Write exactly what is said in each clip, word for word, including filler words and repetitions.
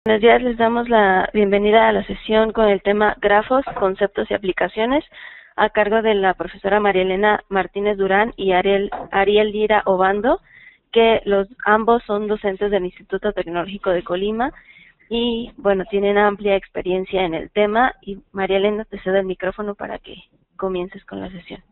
Buenos días, les damos la bienvenida a la sesión con el tema Grafos, Conceptos y Aplicaciones, a cargo de la profesora María Elena Martínez Durán y Ariel, Ariel Lira Obando, que los ambos son docentes del Instituto Tecnológico de Colima y, bueno, tienen amplia experiencia en el tema. Y María Elena, te cedo el micrófono para que comiences con la sesión.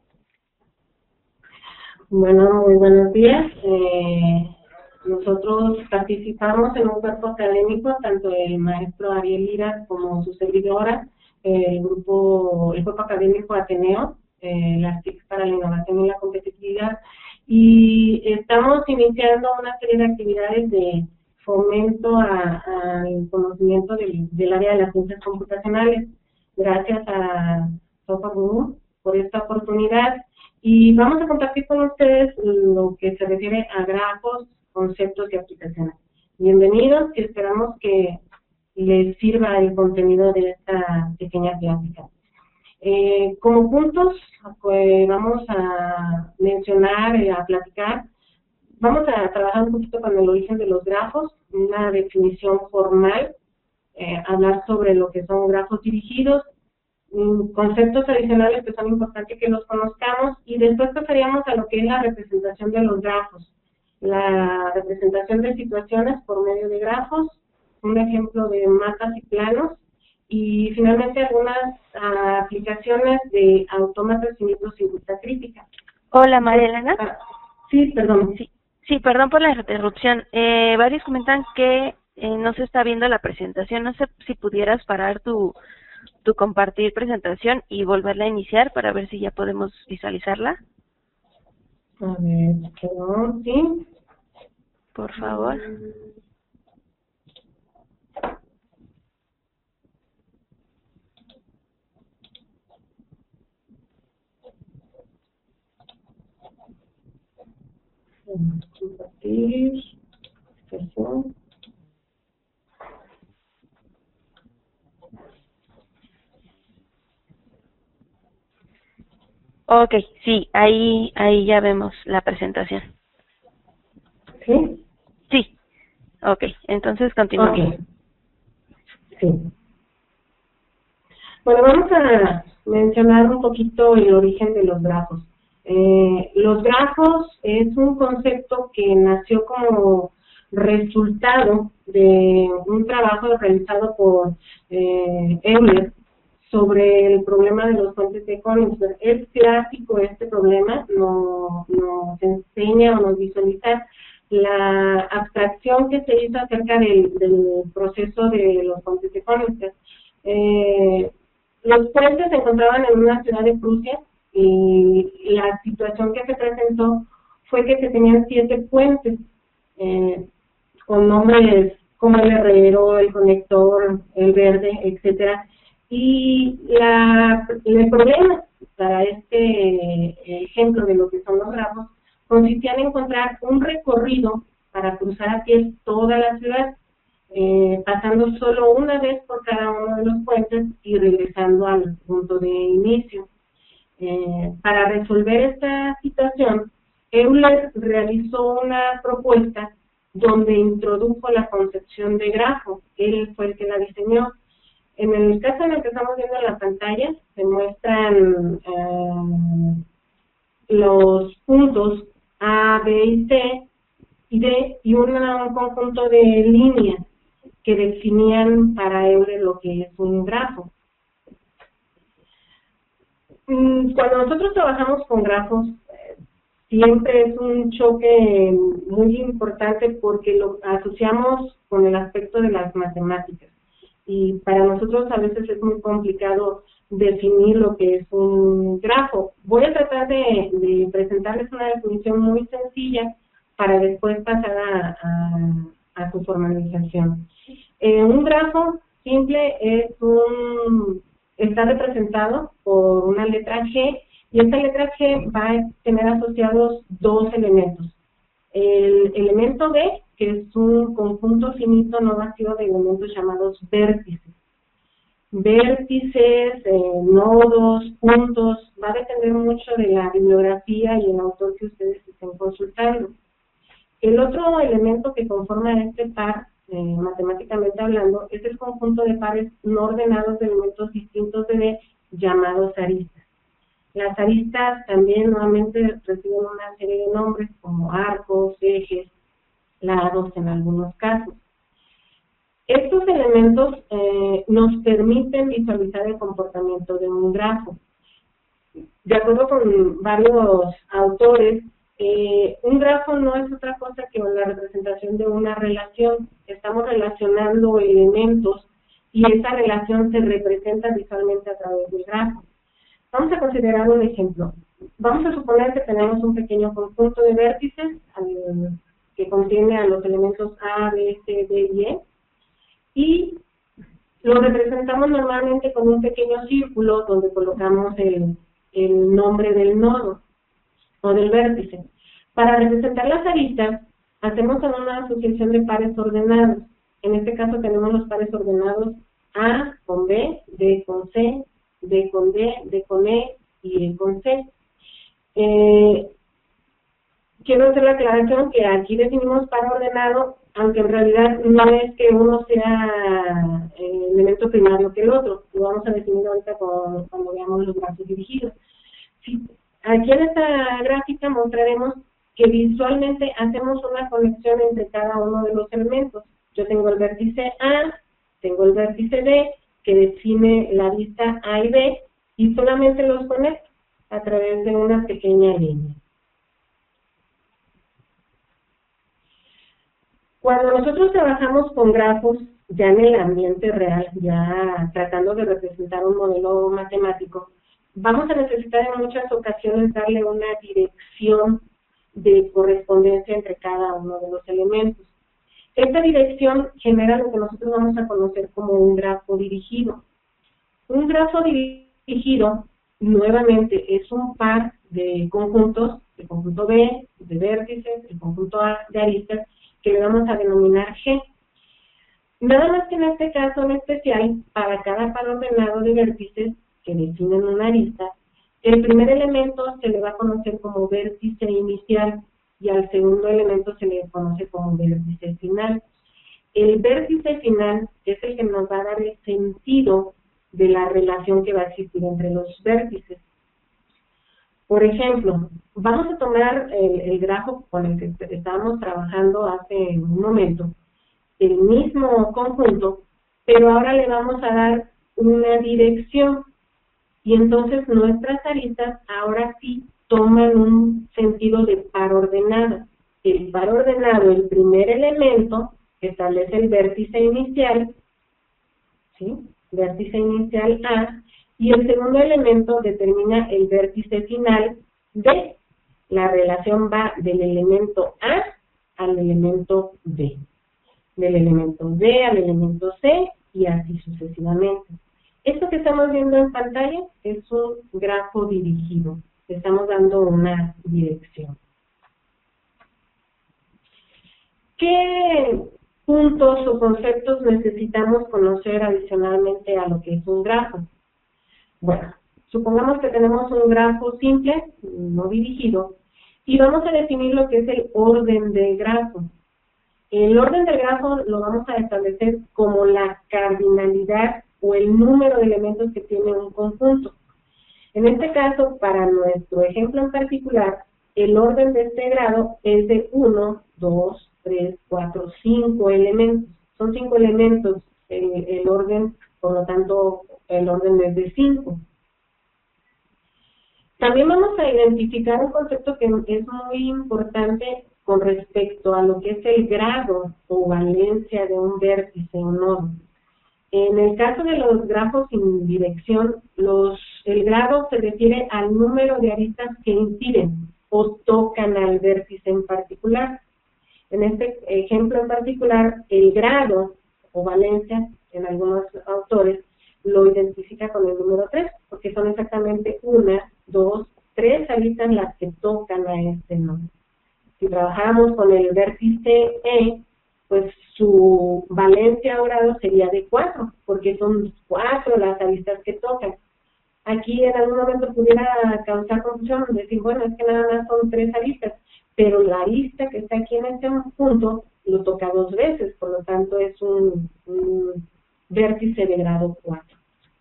Bueno, muy buenos días. Eh, nosotros participamos en un cuerpo académico, tanto el maestro Ariel Lira como su servidora, el grupo, el cuerpo académico Ateneo, eh, las T I C para la innovación y la competitividad, y estamos iniciando una serie de actividades de fomento al conocimiento del, del área de las ciencias computacionales. Gracias a Sofa Guru por esta oportunidad. Y vamos a compartir con ustedes lo que se refiere a grafos, conceptos y aplicaciones. Bienvenidos y esperamos que les sirva el contenido de esta pequeña plática. Eh, como puntos, pues vamos a mencionar, eh, a platicar, vamos a trabajar un poquito con el origen de los grafos, una definición formal, eh, hablar sobre lo que son grafos dirigidos, conceptos adicionales que son importantes que los conozcamos, y después pasaríamos a lo que es la representación de los grafos, la representación de situaciones por medio de grafos, un ejemplo de mapas y planos, y finalmente algunas uh, aplicaciones de autómatas y micros sin ruta crítica. Hola, María Elena. Ah, sí, perdón. Sí, sí, perdón por la interrupción. Eh, varios comentan que eh, no se está viendo la presentación. No sé si pudieras parar tu tu compartir presentación y volverla a iniciar para ver si ya podemos visualizarla. A ver, ¿quedó? ¿Sí? Por favor. Compartir. Sesión. Ok, sí, ahí ahí ya vemos la presentación. ¿Sí? Sí. Ok, entonces continuamos. Ok. Sí. Bueno, vamos a mencionar un poquito el origen de los grafos. Eh, los grafos es un concepto que nació como resultado de un trabajo realizado por eh, Euler sobre el problema de los puentes de Königsberg. Es clásico este problema, nos, nos enseña o nos visualiza la abstracción que se hizo acerca del, del proceso de los puentes de Königsberg. Eh, los puentes se encontraban en una ciudad de Prusia y la situación que se presentó fue que se tenían siete puentes eh, con nombres como el herrero, el conector, el verde, etcétera. Y la, el problema para este ejemplo de lo que son los grafos consistía en encontrar un recorrido para cruzar a pie toda la ciudad, eh, pasando solo una vez por cada uno de los puentes y regresando al punto de inicio. Eh, para resolver esta situación, Euler realizó una propuesta donde introdujo la concepción de grafo. Él fue el que la diseñó. En el caso en el que estamos viendo en la pantalla, se muestran eh, los puntos A, B y C y D y una, un conjunto de líneas que definían para Euler lo que es un grafo. Cuando nosotros trabajamos con grafos, siempre es un choque muy importante porque lo asociamos con el aspecto de las matemáticas. Y para nosotros a veces es muy complicado definir lo que es un grafo. Voy a tratar de, de presentarles una definición muy sencilla para después pasar a, a, a su formalización. Eh, un grafo simple es un, está representado por una letra G, y esta letra G va a tener asociados dos elementos. El elemento B, que es un conjunto finito no vacío de elementos llamados vértices. Vértices, eh, nodos, puntos, va a depender mucho de la bibliografía y el autor que ustedes estén consultando. El otro elemento que conforma este par eh, matemáticamente hablando, es el conjunto de pares no ordenados de elementos distintos de D llamados aristas. Las aristas también nuevamente reciben una serie de nombres como arcos, ejes, lados en algunos casos. Estos elementos eh, nos permiten visualizar el comportamiento de un grafo. De acuerdo con varios autores, eh, un grafo no es otra cosa que la representación de una relación. Estamos relacionando elementos y esa relación se representa visualmente a través del grafo. Vamos a considerar un ejemplo. Vamos a suponer que tenemos un pequeño conjunto de vértices al, que contiene a los elementos A, B, C, D y E, y lo representamos normalmente con un pequeño círculo donde colocamos el, el nombre del nodo o del vértice. Para representar las aristas, hacemos una asociación de pares ordenados. En este caso tenemos los pares ordenados A con B, D con C, D con D, D con E y E con C. Eh, quiero hacer la aclaración que aquí definimos par ordenado, aunque en realidad no es que uno sea el elemento primario que el otro. Lo vamos a definir ahorita con, cuando veamos los grafos dirigidos. Sí, aquí en esta gráfica mostraremos que visualmente hacemos una conexión entre cada uno de los elementos. Yo tengo el vértice A, tengo el vértice B, que define la vista A y B, y solamente los conecto a través de una pequeña línea. Cuando nosotros trabajamos con grafos, ya en el ambiente real, ya tratando de representar un modelo matemático, vamos a necesitar en muchas ocasiones darle una dirección de correspondencia entre cada uno de los elementos. Esta dirección genera lo que nosotros vamos a conocer como un grafo dirigido. Un grafo dirigido, nuevamente, es un par de conjuntos, el conjunto B, de vértices, el conjunto A de aristas, que le vamos a denominar G. Nada más que en este caso en especial, para cada par ordenado de vértices que definen una arista, el primer elemento se le va a conocer como vértice inicial y al segundo elemento se le conoce como vértice final. El vértice final es el que nos va a dar el sentido de la relación que va a existir entre los vértices. Por ejemplo, vamos a tomar el, el grafo con el que estábamos trabajando hace un momento, el mismo conjunto, pero ahora le vamos a dar una dirección. Y entonces nuestras aristas ahora sí toman un sentido de par ordenado. El par ordenado, el primer elemento, establece el vértice inicial, ¿sí? Vértice inicial A, y el segundo elemento determina el vértice final B. La relación va del elemento A al elemento B, del elemento B al elemento C y así sucesivamente. Esto que estamos viendo en pantalla es un grafo dirigido. Estamos dando una dirección. ¿Qué puntos o conceptos necesitamos conocer adicionalmente a lo que es un grafo? Bueno, supongamos que tenemos un grafo simple, no dirigido, y vamos a definir lo que es el orden del grafo. El orden del grafo lo vamos a establecer como la cardinalidad o el número de elementos que tiene un conjunto. En este caso, para nuestro ejemplo en particular, el orden de este grado es de uno, dos, tres, cuatro, cinco elementos. Son cinco elementos el, el orden, por lo tanto, el orden es de cinco. También vamos a identificar un concepto que es muy importante con respecto a lo que es el grado o valencia de un vértice o nodo. En el caso de los grafos sin dirección, los, el grado se refiere al número de aristas que inciden o tocan al vértice en particular. En este ejemplo en particular, el grado o valencia, en algunos autores, lo identifica con el número tres, porque son exactamente una, dos, tres aristas las que tocan a este nodo. Si trabajamos con el vértice E, pues su valencia o grado sería de cuatro, porque son cuatro las aristas que tocan. Aquí en algún momento pudiera causar confusión, decir, bueno, es que nada más son tres aristas, pero la arista que está aquí en este punto lo toca dos veces, por lo tanto es un, un vértice de grado cuatro.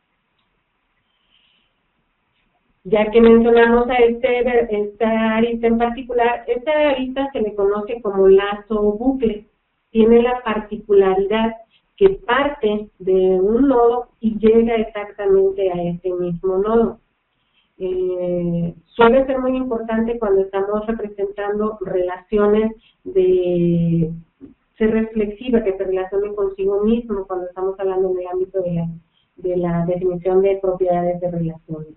Ya que mencionamos a este, esta arista en particular, esta arista se le conoce como lazo o bucle. Tiene la particularidad que parte de un nodo y llega exactamente a este mismo nodo. Eh, suele ser muy importante cuando estamos representando relaciones de ser reflexiva, que se relacione consigo mismo cuando estamos hablando en el ámbito de la, de la definición de propiedades de relaciones.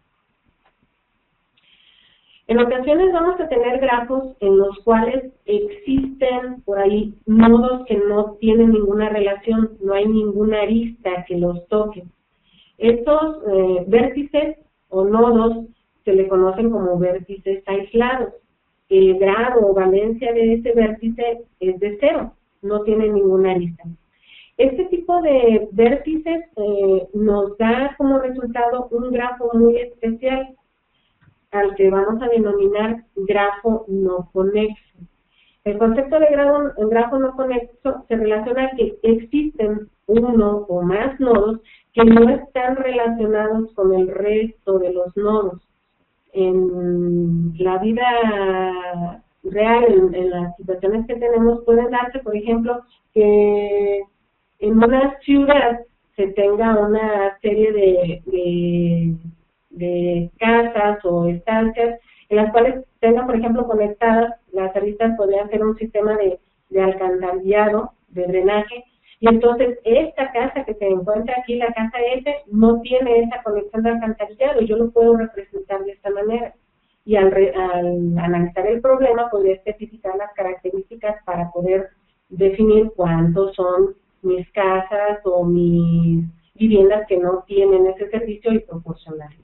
En ocasiones vamos a tener grafos en los cuales existen por ahí nodos que no tienen ninguna relación, no hay ninguna arista que los toque. Estos eh, vértices o nodos se le conocen como vértices aislados. El grado o valencia de ese vértice es de cero, no tiene ninguna arista. Este tipo de vértices eh, nos da como resultado un grafo muy especial, al que vamos a denominar grafo no conexo. El concepto de grafo, grafo no conexo se relaciona a que existen uno o más nodos que no están relacionados con el resto de los nodos. En la vida real, en, en las situaciones que tenemos, pueden darse, por ejemplo, que en una ciudad se tenga una serie de, de de casas o estancias en las cuales tengan, por ejemplo, conectadas, las aristas podrían ser un sistema de, de alcantarillado, de drenaje, y entonces esta casa que se encuentra aquí, la casa F, no tiene esa conexión de alcantarillado, y yo lo puedo representar de esta manera. Y al, re, al analizar el problema, podría especificar las características para poder definir cuántos son mis casas o mis viviendas que no tienen ese servicio y proporcionarlo.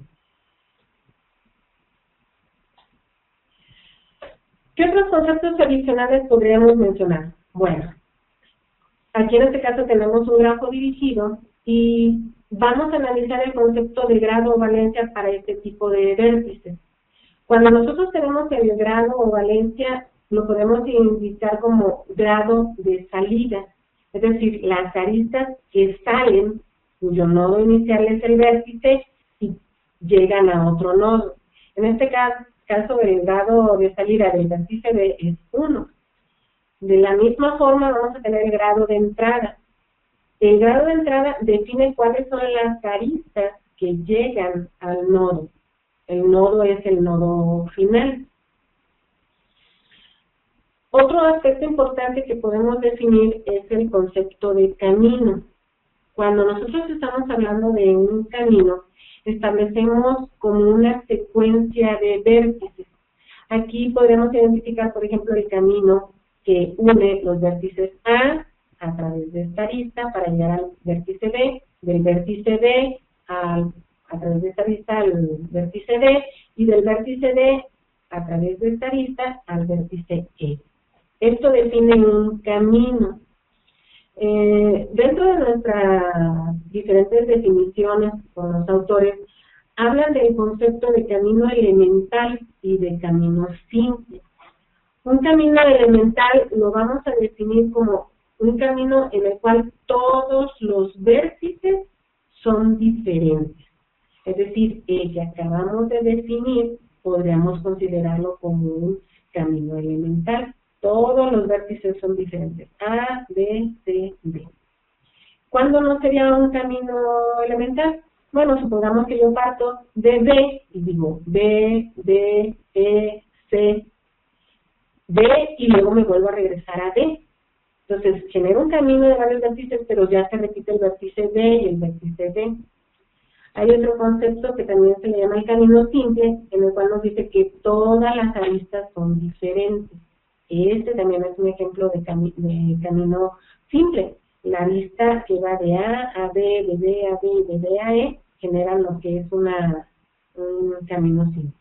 ¿Qué otros conceptos adicionales podríamos mencionar? Bueno, aquí en este caso tenemos un grafo dirigido y vamos a analizar el concepto de grado o valencia para este tipo de vértices. Cuando nosotros tenemos el grado o valencia, lo podemos indicar como grado de salida, es decir, las aristas que salen, cuyo nodo inicial es el vértice, y llegan a otro nodo. En este caso, caso el grado de salida del vértice B es uno. De la misma forma vamos a tener el grado de entrada. El grado de entrada define cuáles son las aristas que llegan al nodo. El nodo es el nodo final. Otro aspecto importante que podemos definir es el concepto de camino. Cuando nosotros estamos hablando de un camino, establecemos como una secuencia de vértices. Aquí podemos identificar, por ejemplo, el camino que une los vértices A a través de esta arista para llegar al vértice B, del vértice B al, a través de esta arista al vértice D, y del vértice D a través de esta arista al vértice E. Esto define un camino. Eh, dentro de nuestras diferentes definiciones con los autores, hablan del concepto de camino elemental y de camino simple. Un camino elemental lo vamos a definir como un camino en el cual todos los vértices son diferentes. Es decir, el que acabamos de definir podríamos considerarlo como un camino elemental. Todos los vértices son diferentes, A, B, C, D. ¿Cuándo no sería un camino elemental? Bueno, supongamos que yo parto de B y digo B, D, E, C, D, y luego me vuelvo a regresar a D. Entonces, genero un camino de varios vértices, pero ya se repite el vértice B y el vértice D. Hay otro concepto que también se le llama el camino simple, en el cual nos dice que todas las aristas son diferentes. Este también es un ejemplo de, cami de camino simple. La arista que va de A a B, de B a B y de B a E generan lo que es una, un camino simple.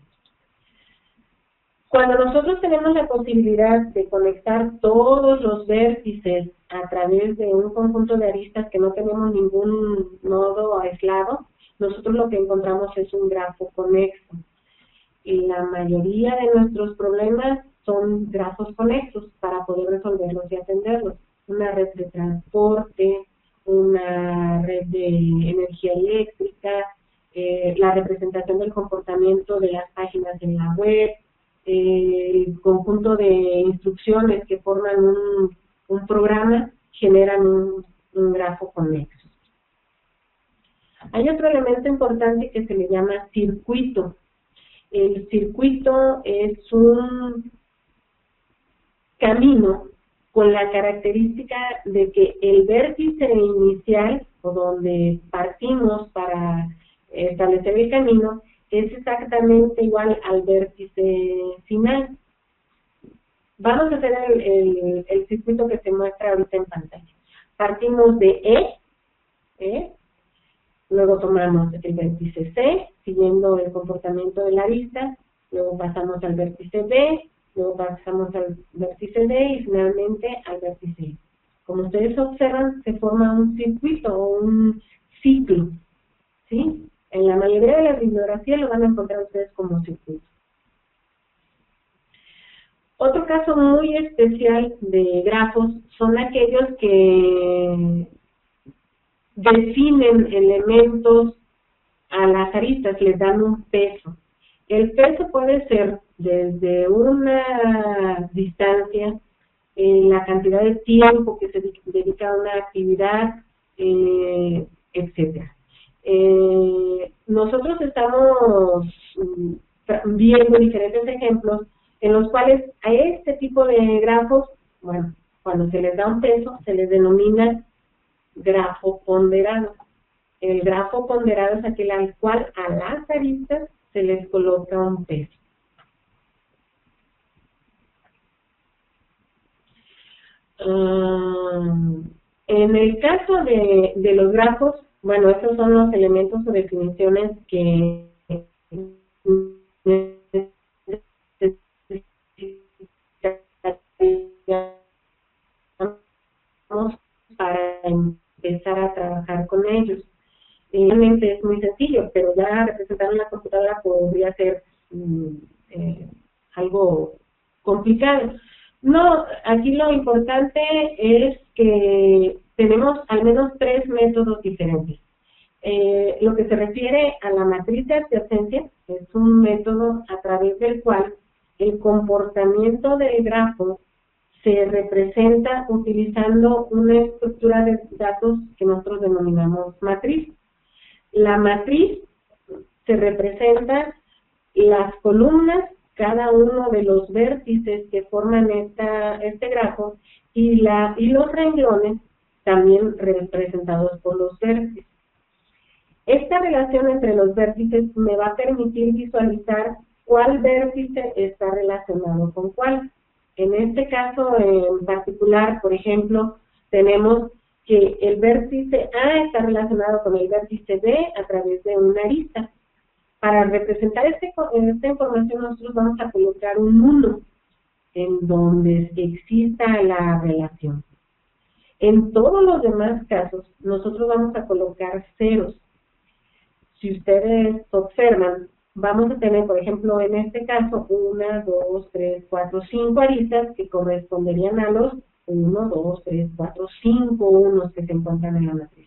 Cuando nosotros tenemos la posibilidad de conectar todos los vértices a través de un conjunto de aristas que no tenemos ningún nodo aislado, nosotros lo que encontramos es un grafo conexo. Y la mayoría de nuestros problemas son grafos conexos para poder resolverlos y atenderlos. Una red de transporte, una red de energía eléctrica, eh, la representación del comportamiento de las páginas en la web, eh, el conjunto de instrucciones que forman un, un programa generan un, un grafo conexo. Hay otro elemento importante que se le llama circuito. El circuito es un camino con la característica de que el vértice inicial, o donde partimos para establecer el camino, es exactamente igual al vértice final. Vamos a hacer el, el, el circuito que se muestra ahorita en pantalla. Partimos de E, E, luego tomamos el vértice C, siguiendo el comportamiento de la arista, luego pasamos al vértice B, luego pasamos al vértice D y finalmente al vértice E. Como ustedes observan, se forma un circuito o un ciclo, ¿sí? En la mayoría de las bibliografías lo van a encontrar ustedes como circuito. Otro caso muy especial de grafos son aquellos que definen elementos a las aristas, les dan un peso. El peso puede ser desde una distancia, eh, la cantidad de tiempo que se dedica a una actividad, eh, etcétera. Eh, nosotros estamos viendo diferentes ejemplos en los cuales a este tipo de grafos, bueno, cuando se les da un peso, se les denomina grafo ponderado. El grafo ponderado es aquel al cual a las aristas se les coloca un peso. Um, en el caso de, de los grafos, bueno, estos son los elementos o definiciones que para empezar a trabajar con ellos. Realmente es muy sencillo, pero ya representar en la computadora podría ser um, eh, algo complicado. No, aquí lo importante es que tenemos al menos tres métodos diferentes. Eh, lo que se refiere a la matriz de adyacencia es un método a través del cual el comportamiento del grafo se representa utilizando una estructura de datos que nosotros denominamos matriz. La matriz se representa las columnas, cada uno de los vértices que forman esta, este grafo, y, la, y los renglones también representados por los vértices. Esta relación entre los vértices me va a permitir visualizar cuál vértice está relacionado con cuál. En este caso en particular, por ejemplo, tenemos que el vértice A está relacionado con el vértice B a través de una arista. Para representar este, esta información nosotros vamos a colocar un uno en donde exista la relación. En todos los demás casos nosotros vamos a colocar ceros. Si ustedes observan, vamos a tener, por ejemplo, en este caso, una, dos, tres, cuatro, cinco aristas que corresponderían a los uno, dos, tres, cuatro, cinco unos que se encuentran en la matriz.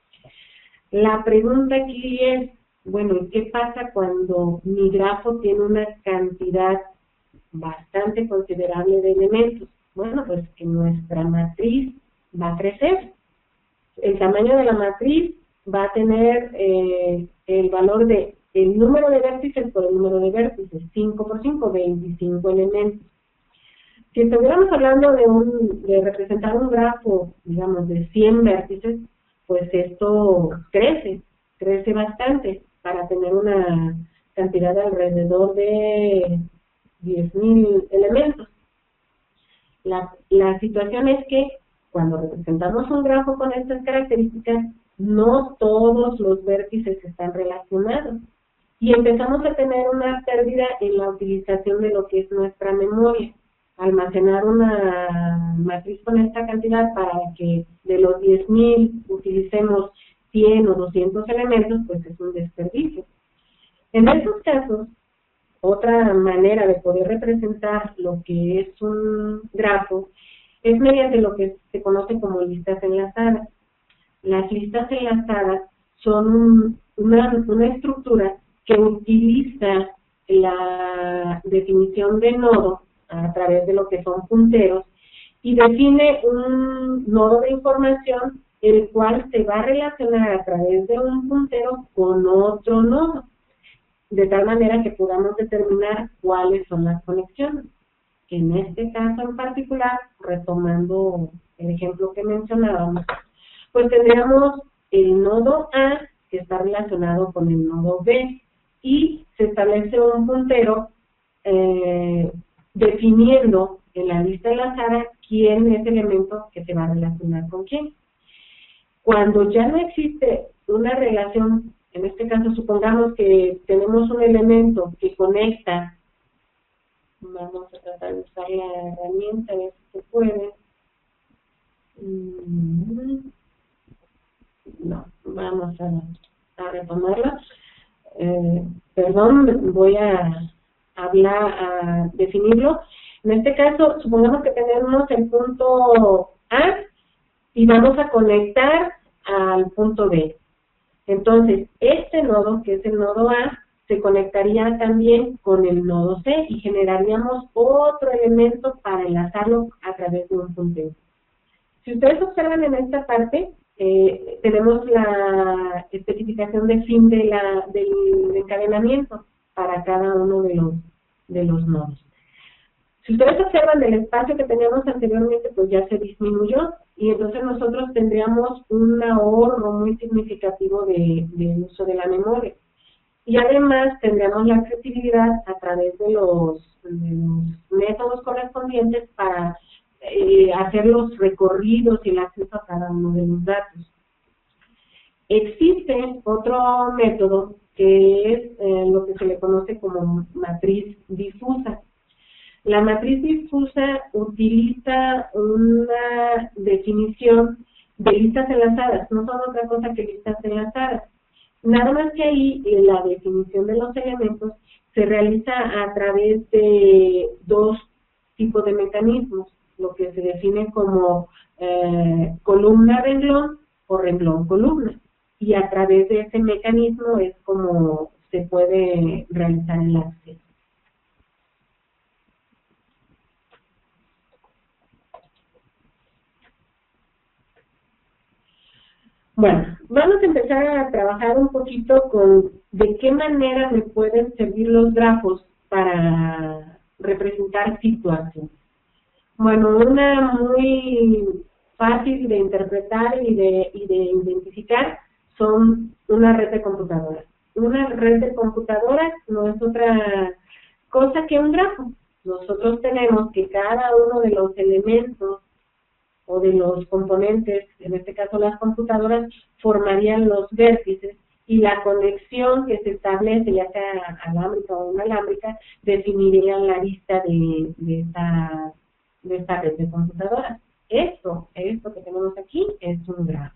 La pregunta aquí es, bueno, ¿qué pasa cuando mi grafo tiene una cantidad bastante considerable de elementos? Bueno, pues que nuestra matriz va a crecer. El tamaño de la matriz va a tener eh, el valor de el número de vértices por el número de vértices, cinco por cinco, veinticinco elementos. Si estuviéramos hablando de, un, de representar un grafo, digamos, de cien vértices, pues esto crece, crece bastante, para tener una cantidad de alrededor de diez mil elementos. La, la situación es que cuando representamos un grafo con estas características, no todos los vértices están relacionados. Y empezamos a tener una pérdida en la utilización de lo que es nuestra memoria. Almacenar una matriz con esta cantidad para que de los diez mil utilicemos cien o doscientos elementos, pues es un desperdicio. En estos casos, otra manera de poder representar lo que es un grafo es mediante lo que se conoce como listas enlazadas. Las listas enlazadas son una, una estructura que utiliza la definición de nodo a través de lo que son punteros y define un nodo de información el cual se va a relacionar a través de un puntero con otro nodo, de tal manera que podamos determinar cuáles son las conexiones. En este caso en particular, retomando el ejemplo que mencionábamos, pues tendríamos el nodo A que está relacionado con el nodo B y se establece un puntero eh, definiendo en la lista enlazada quién es el elemento que se va a relacionar con quién. Cuando ya no existe una relación, en este caso supongamos que tenemos un elemento que conecta, vamos a tratar de usar la herramienta, a ver si se puede. No, vamos a, a retomarla. Eh, perdón, voy a hablar, a definirlo. En este caso, supongamos que tenemos el punto A y vamos a conectar al punto B. Entonces, este nodo, que es el nodo A, se conectaría también con el nodo C y generaríamos otro elemento para enlazarlo a través de un puntero. Si ustedes observan en esta parte, eh, tenemos la especificación de fin de la, del encadenamiento para cada uno de los, de los nodos. Si ustedes observan del espacio que teníamos anteriormente, pues ya se disminuyó y entonces nosotros tendríamos un ahorro muy significativo de, de uso de la memoria. Y además tendríamos la accesibilidad a través de los, de los métodos correspondientes para eh, hacer los recorridos y el acceso a cada uno de los datos. Existe otro método que es eh, lo que se le conoce como matriz difusa. La matriz difusa utiliza una definición de listas enlazadas, no son otra cosa que listas enlazadas. Nada más que ahí la definición de los elementos se realiza a través de dos tipos de mecanismos, lo que se define como eh, columna-renglón o renglón-columna. Y a través de ese mecanismo es como se puede realizar el acceso. Bueno, vamos a empezar a trabajar un poquito con de qué manera me pueden servir los grafos para representar situaciones. Bueno, una muy fácil de interpretar y de, y de identificar son una red de computadoras. Una red de computadoras no es otra cosa que un grafo. Nosotros tenemos que cada uno de los elementos o de los componentes, en este caso las computadoras, formarían los vértices y la conexión que se establece, ya sea alámbrica o inalámbrica, definiría la lista de, de, esta, de esta red de computadoras. Esto, esto que tenemos aquí, es un grafo.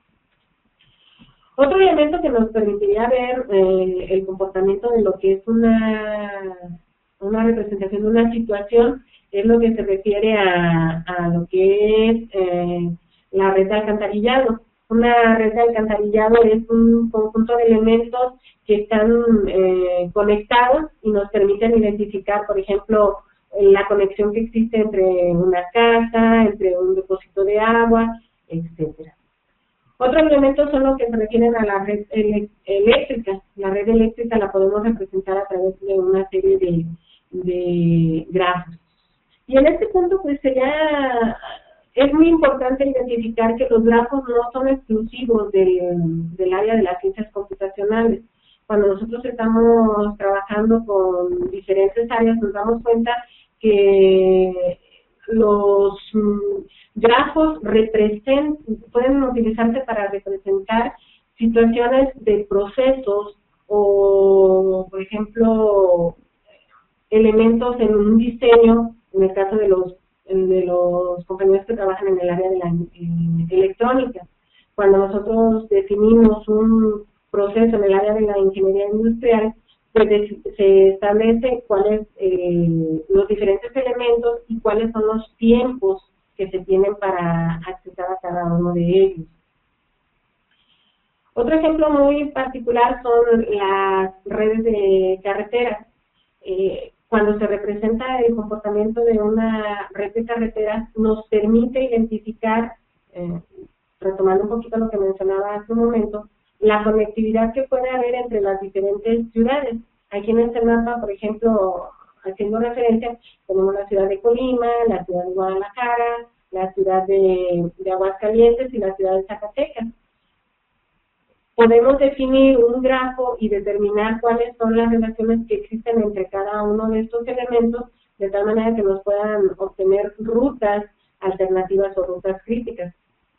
Otro elemento que nos permitiría ver eh, el comportamiento de lo que es una, una representación de una situación es lo que se refiere a, a lo que es eh, la red de alcantarillado. Una red de alcantarillado es un conjunto de elementos que están eh, conectados y nos permiten identificar, por ejemplo, la conexión que existe entre una casa, entre un depósito de agua, etcétera. Otros elementos son los que se refieren a la red eléctrica. La red eléctrica la podemos representar a través de una serie de, de grafos. Y en este punto, pues sería, es muy importante identificar que los grafos no son exclusivos del, del área de las ciencias computacionales. Cuando nosotros estamos trabajando con diferentes áreas, nos damos cuenta que los grafos representan, pueden utilizarse para representar situaciones de procesos o, por ejemplo, elementos en un diseño, en el caso de los de los compañeros que trabajan en el área de la en electrónica. Cuando nosotros definimos un proceso en el área de la ingeniería industrial, pues se establece cuáles eh, los diferentes elementos y cuáles son los tiempos que se tienen para accesar a cada uno de ellos. Otro ejemplo muy particular son las redes de carreteras. Eh, cuando se representa el comportamiento de una red de carreteras, nos permite identificar, eh, retomando un poquito lo que mencionaba hace un momento, la conectividad que puede haber entre las diferentes ciudades. Aquí en este mapa, por ejemplo, haciendo referencia, tenemos la ciudad de Colima, la ciudad de Guadalajara, la ciudad de, de Aguascalientes y la ciudad de Zacatecas. Podemos definir un grafo y determinar cuáles son las relaciones que existen entre cada uno de estos elementos, de tal manera que nos puedan obtener rutas alternativas o rutas críticas.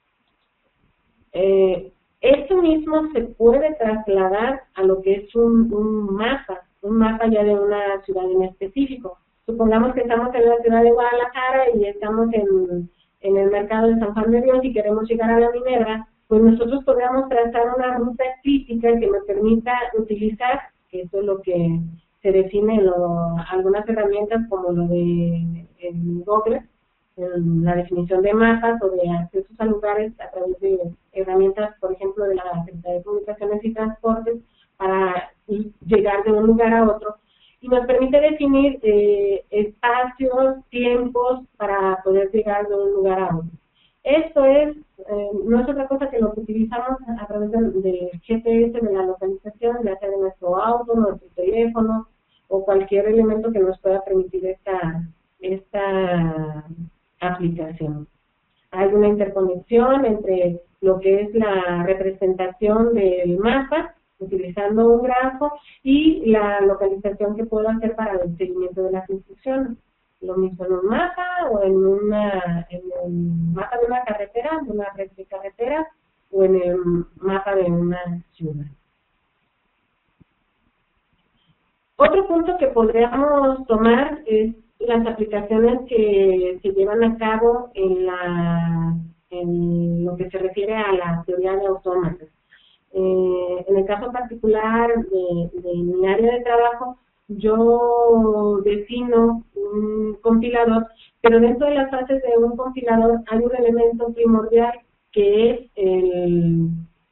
Eh, esto mismo se puede trasladar a lo que es un, un mapa, un mapa ya de una ciudad en específico. Supongamos que estamos en la ciudad de Guadalajara y estamos en, en el mercado de San Juan de Dios y queremos llegar a la Minerva. Pues nosotros podríamos trazar una ruta crítica que nos permita utilizar, que eso es lo que se define en lo, algunas herramientas como lo de en Google, en la definición de mapas o de accesos a lugares a través de herramientas, por ejemplo, de la Secretaría de Comunicaciones y Transportes, para llegar de un lugar a otro. Y nos permite definir eh, espacios, tiempos para poder llegar de un lugar a otro. Esto es, eh, no es otra cosa que lo que utilizamos a través del, del G P S, de la localización, ya sea de nuestro auto, nuestro teléfono o cualquier elemento que nos pueda permitir esta, esta aplicación. Hay una interconexión entre lo que es la representación del mapa, utilizando un grafo, y la localización que puedo hacer para el seguimiento de las instrucciones. Lo mismo en un mapa o en, una, en el mapa de una carretera, de una red de carreteras, o en el mapa de una ciudad. Otro punto que podríamos tomar es las aplicaciones que se llevan a cabo en, la, en lo que se refiere a la teoría de autómatas. Eh, en el caso particular de, de mi área de trabajo, yo defino un compilador, pero dentro de las fases de un compilador hay un elemento primordial que es el,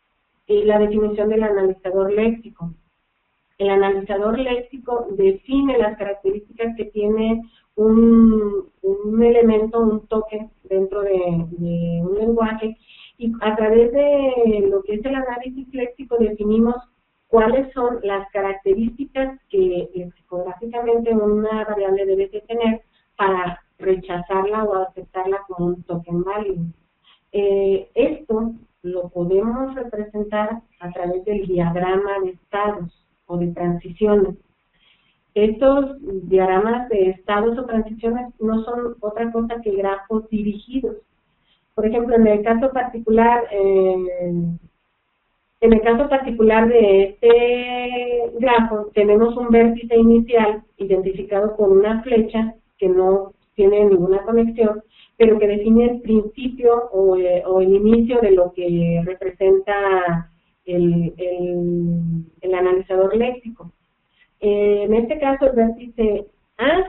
la definición del analizador léxico. El analizador léxico define las características que tiene un, un elemento, un token dentro de, de un lenguaje, y a través de lo que es el análisis léxico definimos cuáles son las características que lexicográficamente una variable debe de tener para rechazarla o aceptarla como un token válido. Eh, esto lo podemos representar a través del diagrama de estados o de transiciones. Estos diagramas de estados o transiciones no son otra cosa que grafos dirigidos. Por ejemplo, en el caso particular, eh, en el caso particular de este grafo, tenemos un vértice inicial identificado con una flecha que no tiene ninguna conexión, pero que define el principio o, eh, o el inicio de lo que representa el, el, el analizador léxico. Eh, en este caso, el vértice A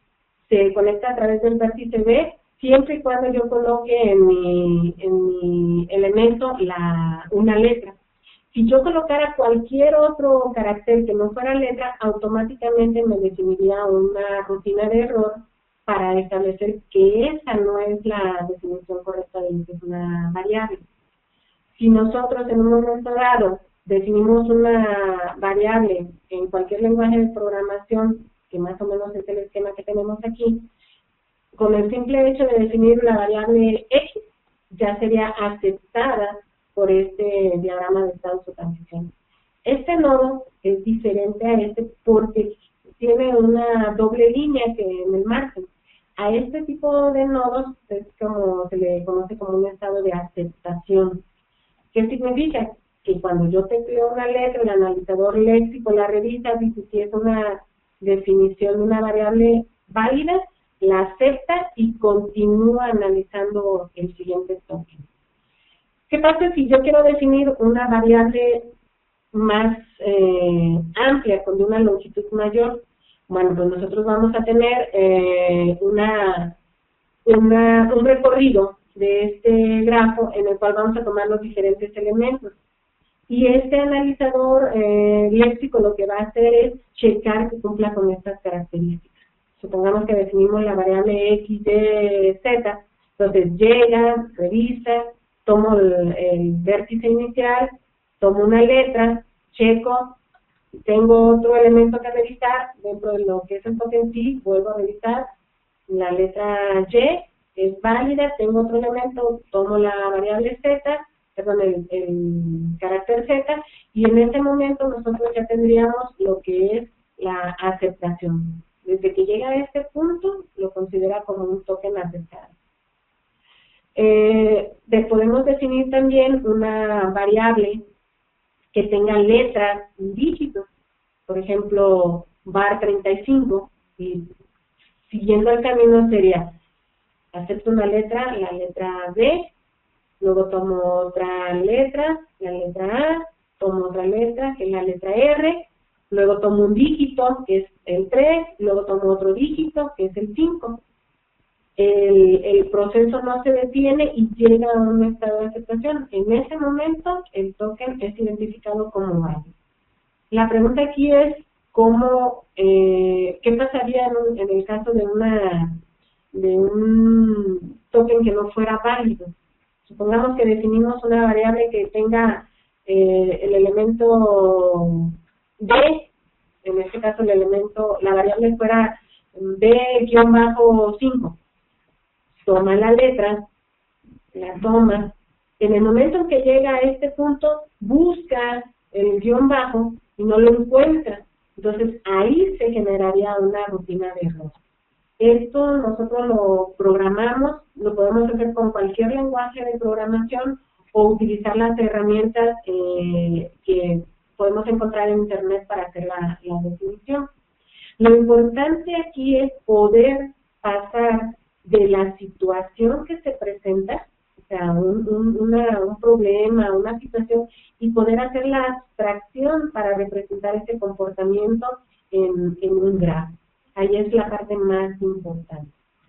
se conecta a través del vértice B, siempre y cuando yo coloque en mi, en mi elemento la, una letra. Si yo colocara cualquier otro carácter que no fuera letra, automáticamente me definiría una rutina de error para establecer que esa no es la definición correcta de lo que es una variable. Si nosotros en un momento dado definimos una variable en cualquier lenguaje de programación, que más o menos es el esquema que tenemos aquí, con el simple hecho de definir la variable X, ya sería aceptada por este diagrama de estados o transición. Este nodo es diferente a este porque tiene una doble línea que en el margen. A este tipo de nodos es como se le conoce como un estado de aceptación. ¿Qué significa? Que cuando yo tecleo una letra, el analizador léxico la revisa, dice si es una definición de una variable válida, la acepta y continúa analizando el siguiente token. ¿Qué pasa si yo quiero definir una variable más eh, amplia, con una longitud mayor, bueno, pues nosotros vamos a tener eh, una, una, un recorrido de este grafo en el cual vamos a tomar los diferentes elementos. Y este analizador eh, léxico lo que va a hacer es checar que cumpla con estas características. Supongamos que definimos la variable X, Y, Z, entonces llega, revisa, tomo el, el vértice inicial, tomo una letra, checo, tengo otro elemento que revisar, dentro de lo que es el token sí, vuelvo a revisar, la letra Y es válida, tengo otro elemento, tomo la variable Z, perdón, el, el carácter Z, y en ese momento nosotros ya tendríamos lo que es la aceptación. Desde que llega a este punto, lo considera como un token aceptado. Eh, de, podemos definir también una variable que tenga letras y dígitos. Por ejemplo, bar treinta y cinco, y siguiendo el camino sería, acepto una letra, la letra B, luego tomo otra letra, la letra A, tomo otra letra, que es la letra R, luego tomo un dígito, que es el tres, luego tomo otro dígito, que es el cinco. El, el proceso no se detiene y llega a un estado de aceptación. En ese momento, el token es identificado como válido. La pregunta aquí es, ¿cómo, eh, ¿qué pasaría en, un, en el caso de, una, de un token que no fuera válido? Supongamos que definimos una variable que tenga eh, el elemento D, en este caso el elemento, la variable fuera D cinco. Toma la letra, la toma, en el momento en que llega a este punto, busca el guión bajo y no lo encuentra. Entonces ahí se generaría una rutina de error. Esto nosotros lo programamos, lo podemos hacer con cualquier lenguaje de programación o utilizar las herramientas eh, que podemos encontrar en internet para hacer la, la definición. Lo importante aquí es poder pasar de la situación que se presenta, o sea, un, un, una, un problema, una situación, y poder hacer la abstracción para representar ese comportamiento en, en un grafo. Ahí es la parte más importante.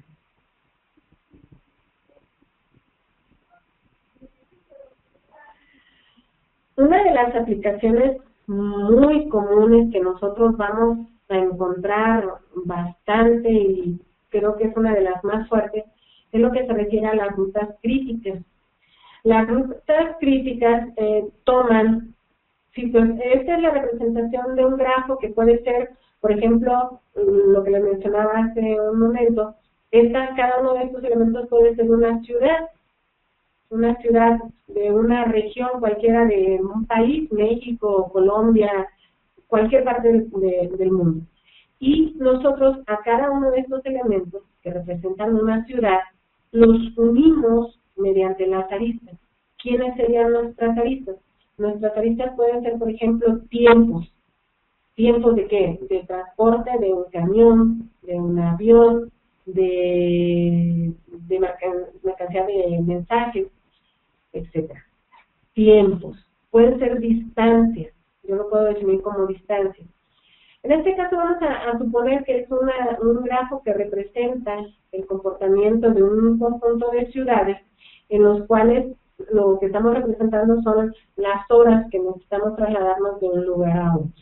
Una de las aplicaciones muy comunes que nosotros vamos a encontrar bastante, y creo que es una de las más fuertes, es lo que se refiere a las rutas críticas. Las rutas críticas eh, toman, si pues, esta es la representación de un grafo que puede ser, por ejemplo, lo que les mencionaba hace un momento, esta, cada uno de estos elementos puede ser una ciudad, una ciudad de una región cualquiera de un país, México, Colombia, cualquier parte de, de, del mundo. Y nosotros a cada uno de estos elementos que representan una ciudad, los unimos mediante las aristas. ¿Quiénes serían nuestras aristas? Nuestras aristas pueden ser, por ejemplo, tiempos. ¿Tiempos de qué? De transporte, de un camión, de un avión, de, de mercancía de mensajes, etcétera. Tiempos. Pueden ser distancias. Yo lo puedo definir como distancia. En este caso vamos a, a suponer que es una, un grafo que representa el comportamiento de un conjunto de ciudades en los cuales lo que estamos representando son las horas que necesitamos trasladarnos de un lugar a otro.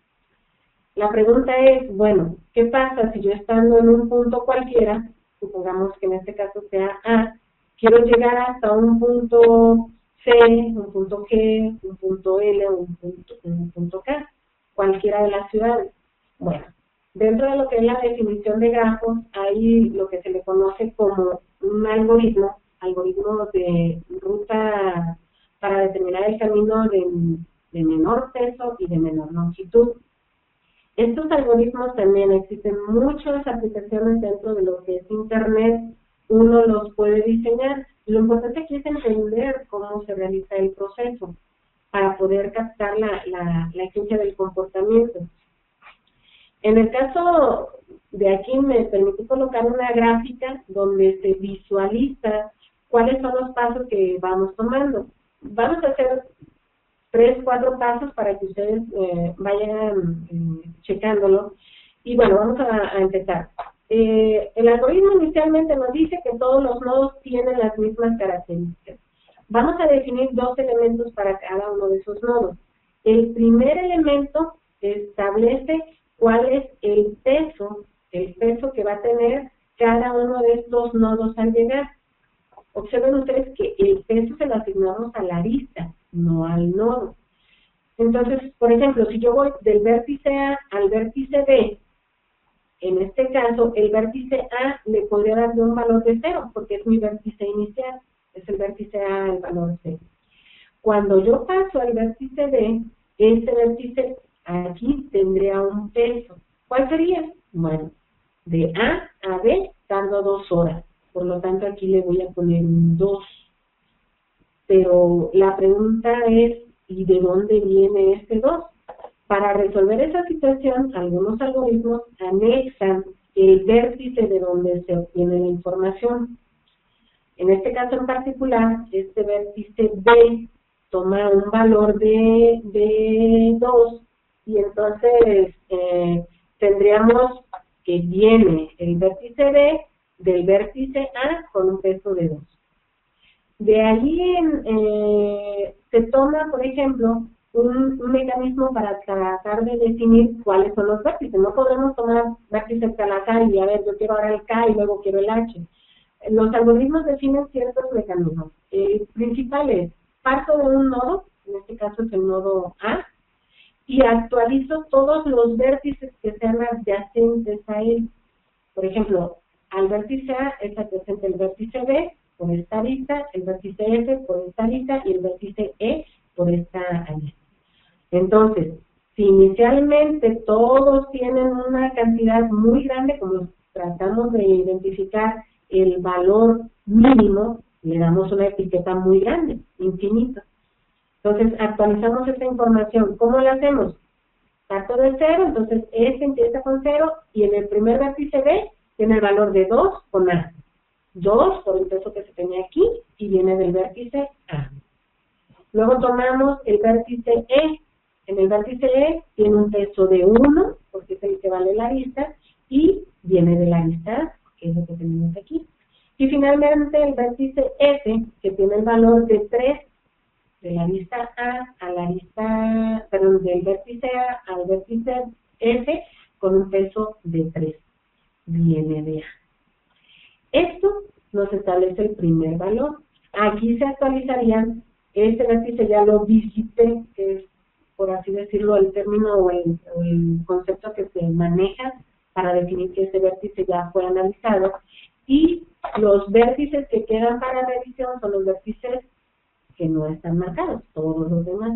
La pregunta es, bueno, ¿qué pasa si yo estando en un punto cualquiera, supongamos que en este caso sea A, quiero llegar hasta un punto C, un punto G, un punto L, un punto, un punto K, cualquiera de las ciudades? Bueno, dentro de lo que es la definición de grafos, hay lo que se le conoce como un algoritmo, algoritmo de ruta para determinar el camino de, de menor peso y de menor longitud. Estos algoritmos también existen muchas aplicaciones dentro de lo que es Internet, uno los puede diseñar. Lo importante aquí es entender cómo se realiza el proceso para poder captar la, la, la esencia del comportamiento. En el caso de aquí me permití colocar una gráfica donde se visualiza cuáles son los pasos que vamos tomando. Vamos a hacer tres, cuatro pasos para que ustedes eh, vayan eh, checándolo. Y bueno, vamos a, a empezar. Eh, el algoritmo inicialmente nos dice que todos los nodos tienen las mismas características. Vamos a definir dos elementos para cada uno de esos nodos. El primer elemento establece cuál es el peso, el peso que va a tener cada uno de estos nodos al llegar. Observen ustedes que el peso se lo asignamos a la arista, no al nodo. Entonces, por ejemplo, si yo voy del vértice A al vértice B, en este caso, el vértice A le podría dar un valor de cero, porque es mi vértice inicial, es el vértice A el valor cero. Cuando yo paso al vértice B, este vértice aquí tendría un peso. ¿Cuál sería? Bueno, de A a B tardo dos horas, por lo tanto aquí le voy a poner un dos. Pero la pregunta es, ¿y de dónde viene este dos? Para resolver esa situación, algunos algoritmos anexan el vértice de donde se obtiene la información. En este caso en particular, este vértice B toma un valor de, de dos y entonces eh, tendríamos que viene el vértice B del vértice A con un peso de dos. De allí en, eh, se toma, por ejemplo, un, un mecanismo para tratar de definir cuáles son los vértices. No podremos tomar vértices al azar y a ver, yo quiero ahora el K y luego quiero el H. Los algoritmos definen ciertos mecanismos. El principal es, parto de un nodo, en este caso es el nodo A, y actualizo todos los vértices que sean adyacentes a él. Por ejemplo, al vértice A es adyacente el vértice B por esta arista, el vértice F por esta arista y el vértice E por esta arista. Entonces, si inicialmente todos tienen una cantidad muy grande, como tratamos de identificar el valor mínimo, le damos una etiqueta muy grande, infinito. Entonces, actualizamos esta información. ¿Cómo la hacemos? Parto de cero, entonces S empieza con cero y en el primer vértice B tiene el valor de dos con A. dos por el peso que se tenía aquí y viene del vértice A. Luego tomamos el vértice E. En el vértice E tiene un peso de uno, porque es el que vale la arista, y viene de la arista A, que es lo que tenemos aquí. Y finalmente el vértice F, que tiene el valor de tres, de la arista A a la arista, perdón, del vértice A al vértice F, con un peso de tres. Viene de A. Esto nos establece el primer valor. Aquí se actualizarían, este vértice ya lo visité, que es, por así decirlo, el término o el, o el concepto que se maneja para definir que ese vértice ya fue analizado. Y los vértices que quedan para revisión son los vértices que no están marcados, todos los demás.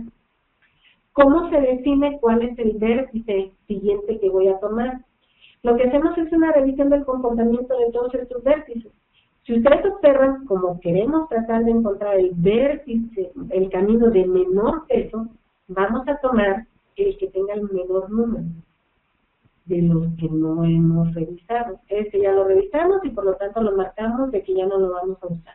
¿Cómo se define cuál es el vértice siguiente que voy a tomar? Lo que hacemos es una revisión del comportamiento de todos estos vértices. Si ustedes observan, como queremos tratar de encontrar el vértice, el camino de menor peso, vamos a tomar el que tenga el menor número de los que no hemos revisado. Este ya lo revisamos y por lo tanto lo marcamos de que ya no lo vamos a usar.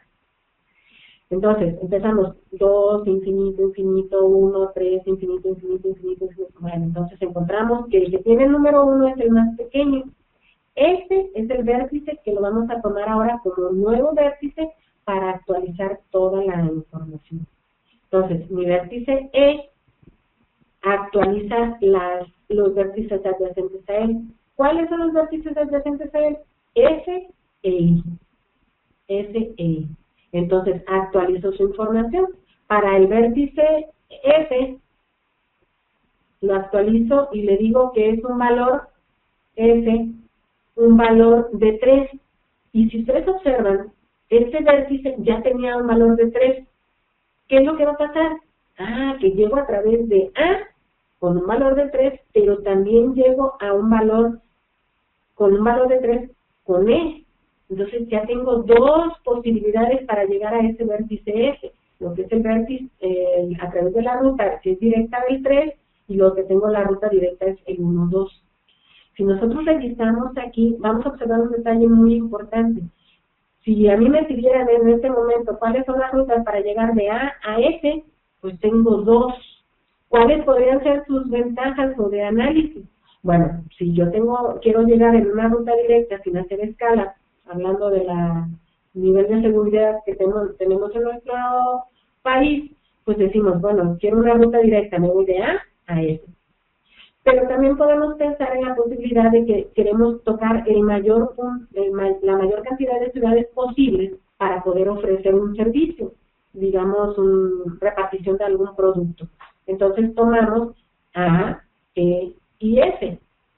Entonces, empezamos dos, infinito, infinito, uno, tres, infinito, infinito, infinito, infinito. Bueno, entonces encontramos que el que tiene el número uno es el más pequeño. Este es el vértice que lo vamos a tomar ahora como nuevo vértice para actualizar toda la información. Entonces, mi vértice E actualiza las, los vértices adyacentes a él. ¿Cuáles son los vértices adyacentes a él? F e I. F e I. Entonces, actualizo su información. Para el vértice F, lo actualizo y le digo que es un valor F, un valor de tres. Y si ustedes observan, este vértice ya tenía un valor de tres. ¿Qué es lo que va a pasar? Ah, que llego a través de A con un valor de tres, pero también llego a un valor con un valor de tres con E. Entonces ya tengo dos posibilidades para llegar a ese vértice F, lo que es el vértice eh, a través de la ruta, que es directa del tres, y lo que tengo la ruta directa es el uno, dos. Si nosotros revisamos aquí, vamos a observar un detalle muy importante. Si a mí me pidieran en este momento cuáles son las rutas para llegar de A a F, pues tengo dos. ¿Cuáles podrían ser sus ventajas o de análisis? Bueno, si yo tengo, quiero llegar en una ruta directa sin hacer escala, hablando de la nivel de seguridad que tenemos, tenemos en nuestro país, pues decimos, bueno, quiero una ruta directa, me voy de A a S. Pero también podemos pensar en la posibilidad de que queremos tocar el mayor, el, la mayor cantidad de ciudades posibles para poder ofrecer un servicio, digamos, una repartición de algún producto. Entonces tomamos A, E y F.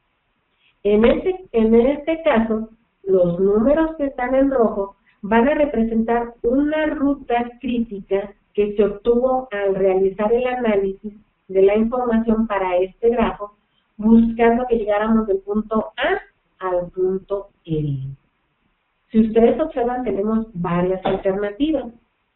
En este, en este caso, los números que están en rojo van a representar una ruta crítica que se obtuvo al realizar el análisis de la información para este grafo, buscando que llegáramos del punto A al punto L. Si ustedes observan, tenemos varias alternativas.